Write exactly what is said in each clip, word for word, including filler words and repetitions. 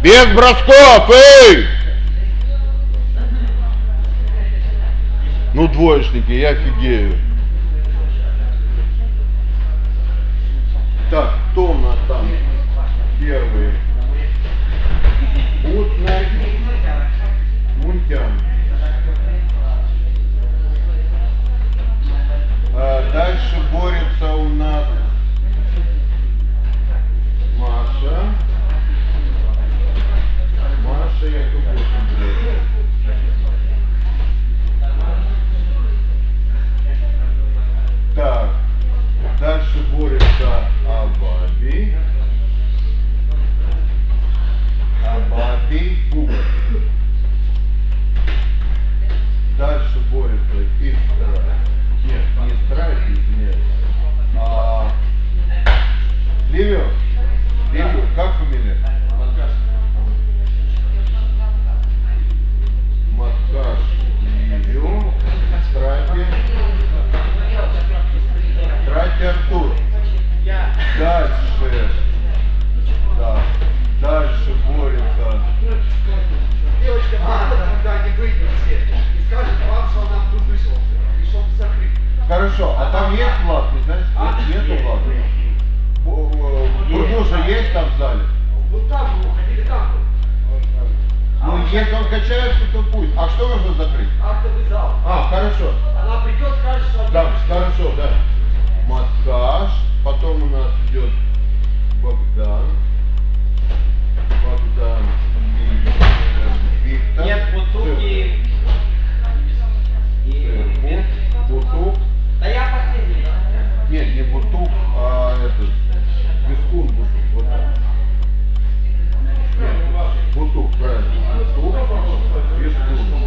Без бросков, эй! Ну, двоечники, я офигею. Так, кто у нас там первый? Утнер, Мунтян. А дальше борется у нас Маша. Маша, я думаю, так, дальше борется Абаби. Абаби, Куба. Дальше борется Истра. Нет, не Истра, извиняюсь. А Ливио. Ливио, как фамилия? Маткаш Ливио. Страйки. Страйки Артур. Дальше. Да. Дальше борется. Девочка, когда не выйдет все и скажет вам, что она тут вышла, и чтобы закрыть. Хорошо, а там есть Влад, не знаешь? А? Нету Влада? Бурдуша есть там в зале? Вот там мы уходили, там был. Ну, если он качается, то пусть. А что нужно закрыть? Актовый зал. А, хорошо. Она придет, скажет, что... Да, хорошо, да. Маткаш, потом у нас идет Богдан. Богдан и э, Виктор. Нет, Бутук и... и... Бутук. Да я последний. Нет, не Бутук, а этот, Вискун Бутук. Вот так. Нет, Бутук, правильно. Бутук, Вискун.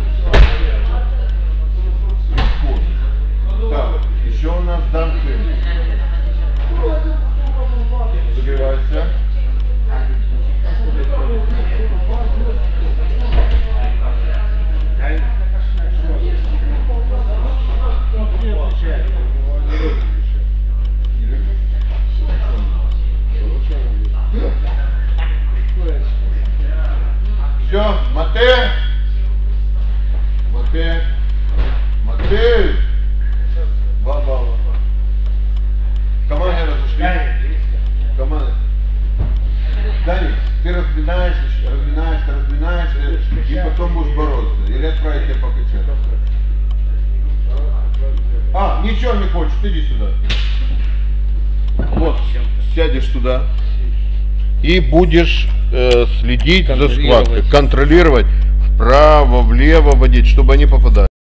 Вискун. Так, еще у нас Данцин. Загревайся. Все, Матей, Матей, Матей, баба, команде разошлись, команда. Даник, ты разминаешься, разминаешься, разминаешься, и потом будешь бороться, или отправить тебя покачать. А, ничего не хочешь, иди сюда. Вот, сядешь сюда и будешь э, следить за схваткой, контролировать, вправо, влево водить, чтобы они попадали.